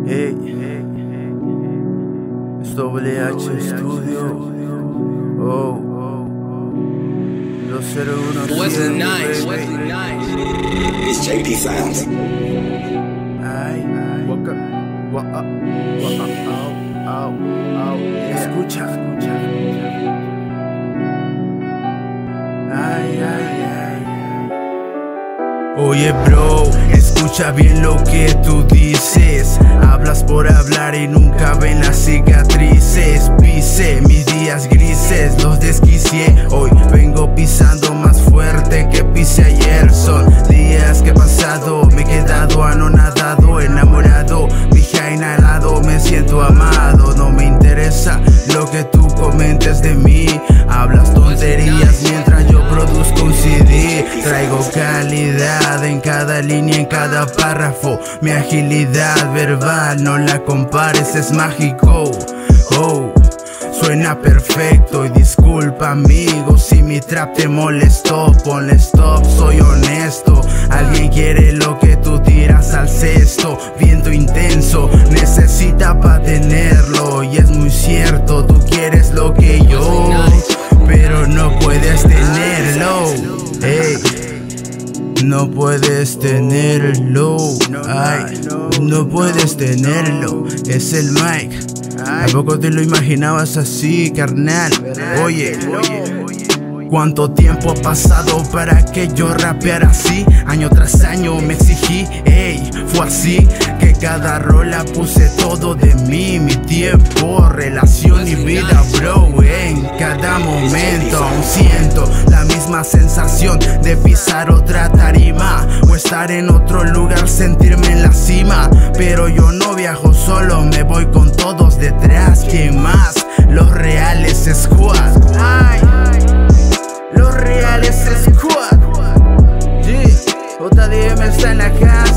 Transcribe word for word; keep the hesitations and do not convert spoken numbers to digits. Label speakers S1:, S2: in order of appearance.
S1: Hey, es W H Studio. Oh, dos cero uno
S2: Wasn't nice. Wasn't nice.
S3: It's J P Sounds.
S1: Ay, waka, waka, waka, au, au, au. Escucha, escucha. Ay, ay, ay. Oye, bro, escucha bien lo que tú dices. Hablas por hablar y nunca ven las cicatrices. Pisé mis días grises, los desquicié. Hoy vengo pisando más fuerte que pisé ayer. Son días que he pasado, me he quedado anonadado, enamorado, vieja al lado, me siento amado. No me interesa lo que tú comentes de mí. Hablas tonterías mientras yo produzco un C D. Traigo calidad en cada línea, en cada párrafo. Mi agilidad verbal no la compares, es mágico. Oh, suena perfecto y disculpa amigo si mi trap te molestó. Ponle stop, soy honesto. Alguien quiere lo que tú tiras al cesto. Viento intenso, necesita pa' tenerlo. Y es muy cierto, tú quieres lo que yo, pero no puedes tenerlo. Hey, no puedes tenerlo. Ay, no puedes tenerlo. Es el mic. ¿A poco te lo imaginabas así, carnal? Oye, ¿cuánto tiempo ha pasado para que yo rapeara así? Año tras año me exigí, ey, fue así que cada rola puse todo de mí. Mi tiempo, relación y vida, bro. En cada momento aún siento la misma sensación de pisar otra tarima o estar en otro lugar, sentirme en la cima. Pero yo no viajo solo, me voy con todos detrás. ¿Quién más? Los reales squad. Ay, los reales squad. G, J D M está en la casa.